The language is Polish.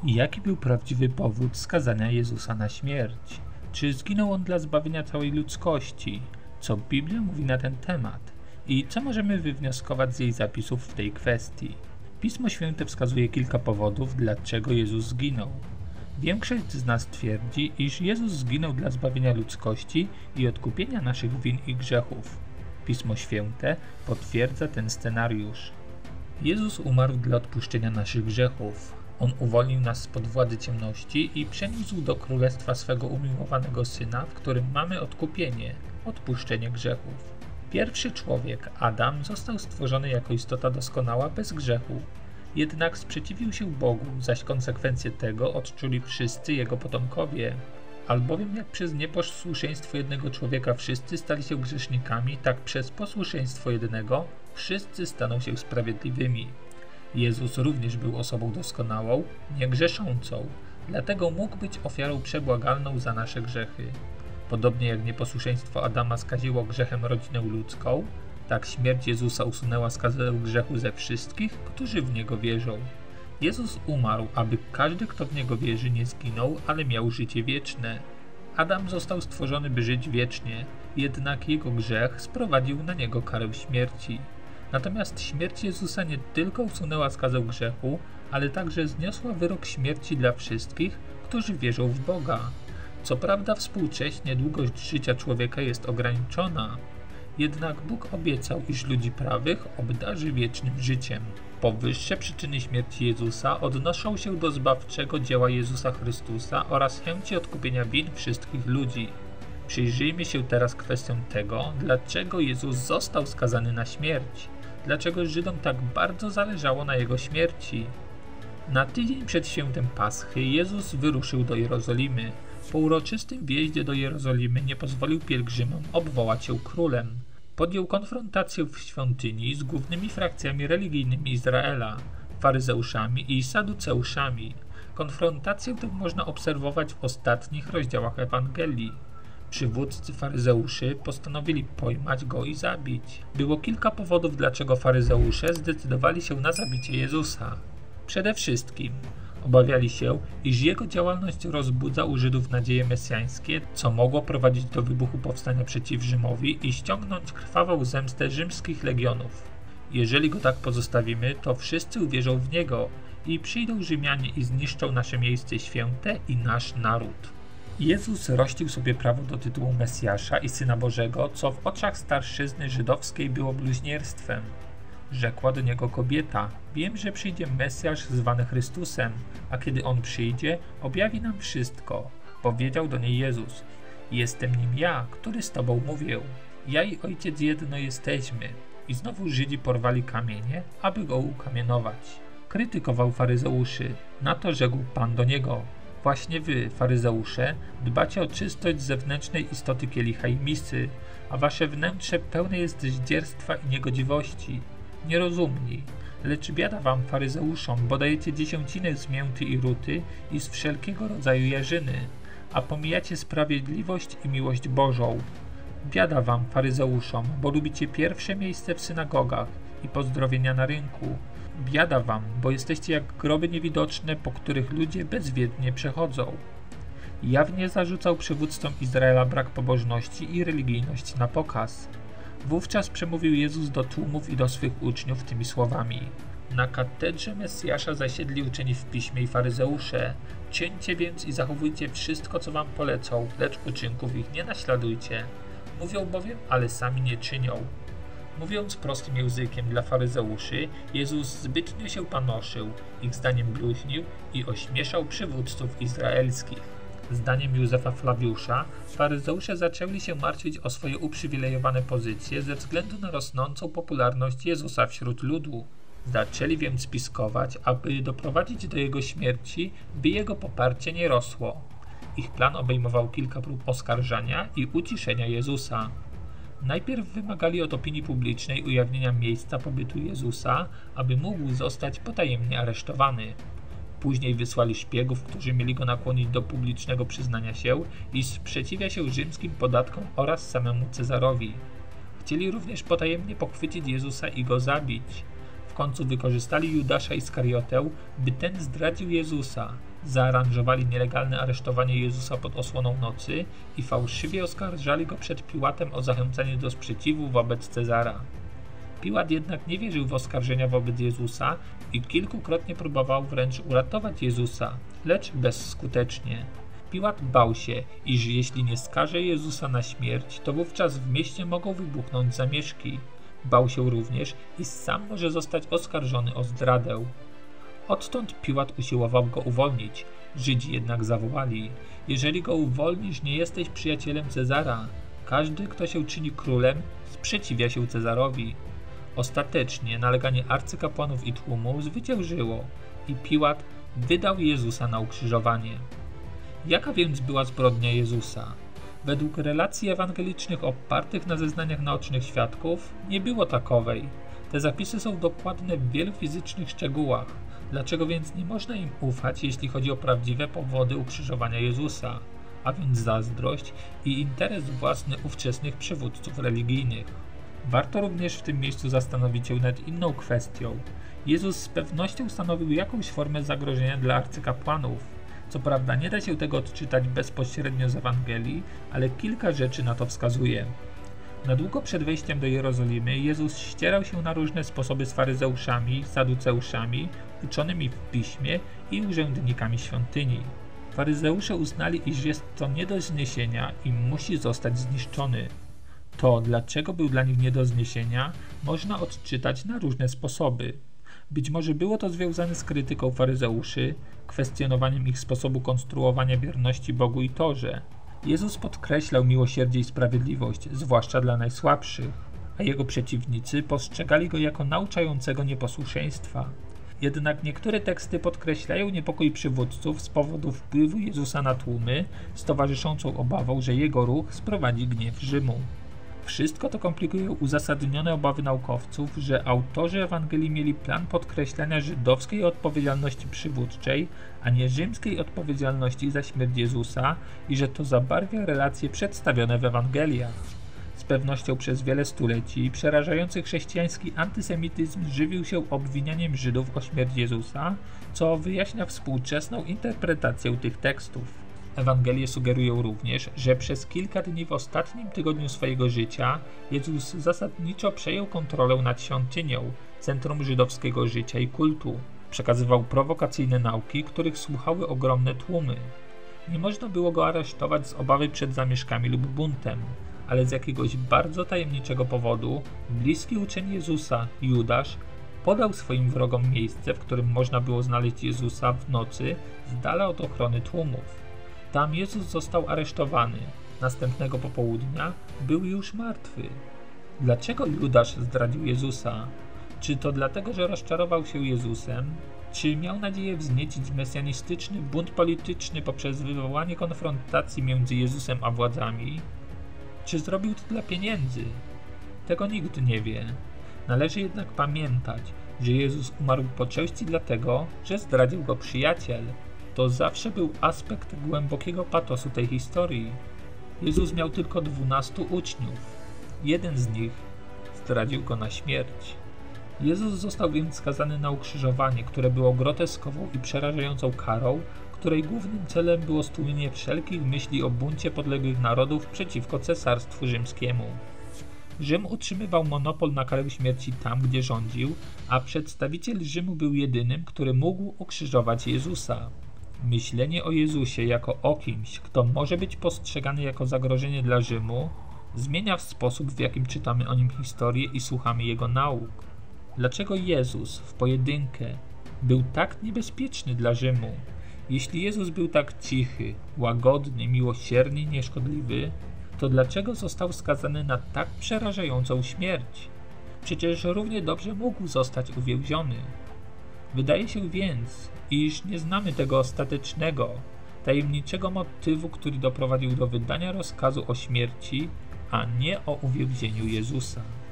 Jaki był prawdziwy powód skazania Jezusa na śmierć? Czy zginął on dla zbawienia całej ludzkości? Co Biblia mówi na ten temat? I co możemy wywnioskować z jej zapisów w tej kwestii? Pismo Święte wskazuje kilka powodów, dlaczego Jezus zginął. Większość z nas twierdzi, iż Jezus zginął dla zbawienia ludzkości i odkupienia naszych win i grzechów. Pismo Święte potwierdza ten scenariusz. Jezus umarł dla odpuszczenia naszych grzechów. On uwolnił nas spod władzy ciemności i przeniósł do królestwa swego umiłowanego Syna, w którym mamy odkupienie, odpuszczenie grzechów. Pierwszy człowiek, Adam, został stworzony jako istota doskonała bez grzechu. Jednak sprzeciwił się Bogu, zaś konsekwencje tego odczuli wszyscy jego potomkowie. Albowiem jak przez nieposłuszeństwo jednego człowieka wszyscy stali się grzesznikami, tak przez posłuszeństwo jednego wszyscy staną się sprawiedliwymi. Jezus również był osobą doskonałą, niegrzeszącą, dlatego mógł być ofiarą przebłagalną za nasze grzechy. Podobnie jak nieposłuszeństwo Adama skaziło grzechem rodzinę ludzką, tak śmierć Jezusa usunęła skazę grzechu ze wszystkich, którzy w Niego wierzą. Jezus umarł, aby każdy, kto w Niego wierzy, nie zginął, ale miał życie wieczne. Adam został stworzony, by żyć wiecznie, jednak jego grzech sprowadził na niego karę śmierci. Natomiast śmierć Jezusa nie tylko usunęła skazę grzechu, ale także zniosła wyrok śmierci dla wszystkich, którzy wierzą w Boga. Co prawda współcześnie długość życia człowieka jest ograniczona, jednak Bóg obiecał, iż ludzi prawych obdarzy wiecznym życiem. Powyższe przyczyny śmierci Jezusa odnoszą się do zbawczego dzieła Jezusa Chrystusa oraz chęci odkupienia win wszystkich ludzi. Przyjrzyjmy się teraz kwestiom tego, dlaczego Jezus został skazany na śmierć. Dlaczego Żydom tak bardzo zależało na Jego śmierci? Na tydzień przed świętem Paschy Jezus wyruszył do Jerozolimy. Po uroczystym wjeździe do Jerozolimy nie pozwolił pielgrzymom obwołać się królem. Podjął konfrontację w świątyni z głównymi frakcjami religijnymi Izraela, faryzeuszami i saduceuszami. Konfrontację tę można obserwować w ostatnich rozdziałach Ewangelii. Przywódcy faryzeuszy postanowili pojmać go i zabić. Było kilka powodów, dlaczego faryzeusze zdecydowali się na zabicie Jezusa. Przede wszystkim obawiali się, iż jego działalność rozbudza u Żydów nadzieje mesjańskie, co mogło prowadzić do wybuchu powstania przeciw Rzymowi i ściągnąć krwawą zemstę rzymskich legionów. Jeżeli go tak pozostawimy, to wszyscy uwierzą w niego i przyjdą Rzymianie i zniszczą nasze miejsce święte i nasz naród. Jezus rościł sobie prawo do tytułu Mesjasza i Syna Bożego, co w oczach starszyzny żydowskiej było bluźnierstwem. Rzekła do niego kobieta: wiem, że przyjdzie Mesjasz zwany Chrystusem, a kiedy On przyjdzie, objawi nam wszystko. Powiedział do niej Jezus: jestem nim ja, który z Tobą mówię. Ja i Ojciec jedno jesteśmy. I znowu Żydzi porwali kamienie, aby go ukamienować. Krytykował faryzeuszy. Na to rzekł Pan do niego: właśnie wy, faryzeusze, dbacie o czystość zewnętrznej istoty kielicha i misy, a wasze wnętrze pełne jest zdzierstwa i niegodziwości. Nierozumni, lecz biada wam, faryzeuszom, bo dajecie dziesiącinę z mięty i ruty i z wszelkiego rodzaju jarzyny, a pomijacie sprawiedliwość i miłość Bożą. Biada wam, faryzeuszom, bo lubicie pierwsze miejsce w synagogach i pozdrowienia na rynku. Biada wam, bo jesteście jak groby niewidoczne, po których ludzie bezwiednie przechodzą. Jawnie zarzucał przywódcom Izraela brak pobożności i religijność na pokaz. Wówczas przemówił Jezus do tłumów i do swych uczniów tymi słowami: na katedrze Mesjasza zasiedli uczeni w piśmie i faryzeusze. Czyńcie więc i zachowujcie wszystko, co wam polecą, lecz uczynków ich nie naśladujcie. Mówią bowiem, ale sami nie czynią. Mówiąc prostym językiem dla faryzeuszy, Jezus zbytnio się panoszył, ich zdaniem bluźnił i ośmieszał przywódców izraelskich. Zdaniem Józefa Flawiusza, faryzeusze zaczęli się martwić o swoje uprzywilejowane pozycje ze względu na rosnącą popularność Jezusa wśród ludu. Zaczęli więc spiskować, aby doprowadzić do Jego śmierci, by Jego poparcie nie rosło. Ich plan obejmował kilka prób oskarżania i uciszenia Jezusa. Najpierw wymagali od opinii publicznej ujawnienia miejsca pobytu Jezusa, aby mógł zostać potajemnie aresztowany. Później wysłali szpiegów, którzy mieli go nakłonić do publicznego przyznania się i sprzeciwia się rzymskim podatkom oraz samemu Cezarowi. Chcieli również potajemnie pochwycić Jezusa i go zabić. W końcu wykorzystali Judasza Iskariotę, by ten zdradził Jezusa. Zaaranżowali nielegalne aresztowanie Jezusa pod osłoną nocy i fałszywie oskarżali go przed Piłatem o zachęcanie do sprzeciwu wobec Cezara. Piłat jednak nie wierzył w oskarżenia wobec Jezusa i kilkukrotnie próbował wręcz uratować Jezusa, lecz bezskutecznie. Piłat bał się, iż jeśli nie skaże Jezusa na śmierć, to wówczas w mieście mogą wybuchnąć zamieszki. Bał się również, iż sam może zostać oskarżony o zdradę. Odtąd Piłat usiłował go uwolnić. Żydzi jednak zawołali: jeżeli go uwolnisz, nie jesteś przyjacielem Cezara. Każdy, kto się czyni królem, sprzeciwia się Cezarowi. Ostatecznie naleganie arcykapłanów i tłumu zwyciężyło i Piłat wydał Jezusa na ukrzyżowanie. Jaka więc była zbrodnia Jezusa? Według relacji ewangelicznych opartych na zeznaniach naocznych świadków nie było takowej. Te zapisy są dokładne w wielu fizycznych szczegółach. Dlaczego więc nie można im ufać, jeśli chodzi o prawdziwe powody ukrzyżowania Jezusa, a więc zazdrość i interes własny ówczesnych przywódców religijnych? Warto również w tym miejscu zastanowić się nad inną kwestią. Jezus z pewnością stanowił jakąś formę zagrożenia dla arcykapłanów. Co prawda nie da się tego odczytać bezpośrednio z Ewangelii, ale kilka rzeczy na to wskazuje. Na długo przed wejściem do Jerozolimy Jezus ścierał się na różne sposoby z faryzeuszami, saduceuszami, uczonymi w piśmie i urzędnikami świątyni. Faryzeusze uznali, iż jest to nie do zniesienia i musi zostać zniszczony. To, dlaczego był dla nich nie do zniesienia, można odczytać na różne sposoby. Być może było to związane z krytyką faryzeuszy, kwestionowaniem ich sposobu konstruowania wierności Bogu i Torze. Jezus podkreślał miłosierdzie i sprawiedliwość, zwłaszcza dla najsłabszych, a jego przeciwnicy postrzegali go jako nauczającego nieposłuszeństwa. Jednak niektóre teksty podkreślają niepokój przywódców z powodu wpływu Jezusa na tłumy, z towarzyszącą obawą, że jego ruch sprowadzi gniew Rzymu. Wszystko to komplikuje uzasadnione obawy naukowców, że autorzy Ewangelii mieli plan podkreślania żydowskiej odpowiedzialności przywódczej, a nie rzymskiej odpowiedzialności za śmierć Jezusa i że to zabarwia relacje przedstawione w Ewangeliach. Z pewnością przez wiele stuleci przerażający chrześcijański antysemityzm żywił się obwinianiem Żydów o śmierć Jezusa, co wyjaśnia współczesną interpretację tych tekstów. Ewangelie sugerują również, że przez kilka dni w ostatnim tygodniu swojego życia Jezus zasadniczo przejął kontrolę nad świątynią, centrum żydowskiego życia i kultu. Przekazywał prowokacyjne nauki, których słuchały ogromne tłumy. Nie można było go aresztować z obawy przed zamieszkami lub buntem, ale z jakiegoś bardzo tajemniczego powodu bliski uczeń Jezusa, Judasz, podał swoim wrogom miejsce, w którym można było znaleźć Jezusa w nocy z dala od ochrony tłumów. Tam Jezus został aresztowany. Następnego popołudnia był już martwy. Dlaczego Judasz zdradził Jezusa? Czy to dlatego, że rozczarował się Jezusem? Czy miał nadzieję wzniecić mesjanistyczny bunt polityczny poprzez wywołanie konfrontacji między Jezusem a władzami? Czy zrobił to dla pieniędzy? Tego nikt nie wie. Należy jednak pamiętać, że Jezus umarł po części dlatego, że zdradził go przyjaciel. To zawsze był aspekt głębokiego patosu tej historii. Jezus miał tylko 12 uczniów. Jeden z nich zdradził go na śmierć. Jezus został więc skazany na ukrzyżowanie, które było groteskową i przerażającą karą, której głównym celem było stłumienie wszelkich myśli o buncie podległych narodów przeciwko cesarstwu rzymskiemu. Rzym utrzymywał monopol na karę śmierci tam, gdzie rządził, a przedstawiciel Rzymu był jedynym, który mógł ukrzyżować Jezusa. Myślenie o Jezusie jako o kimś, kto może być postrzegany jako zagrożenie dla Rzymu, zmienia sposób, w jakim czytamy o nim historię i słuchamy jego nauk. Dlaczego Jezus w pojedynkę był tak niebezpieczny dla Rzymu? Jeśli Jezus był tak cichy, łagodny, miłosierny i nieszkodliwy, to dlaczego został skazany na tak przerażającą śmierć? Przecież równie dobrze mógł zostać uwięziony. Wydaje się więc, iż nie znamy tego ostatecznego, tajemniczego motywu, który doprowadził do wydania rozkazu o śmierci, a nie o uwięzieniu Jezusa.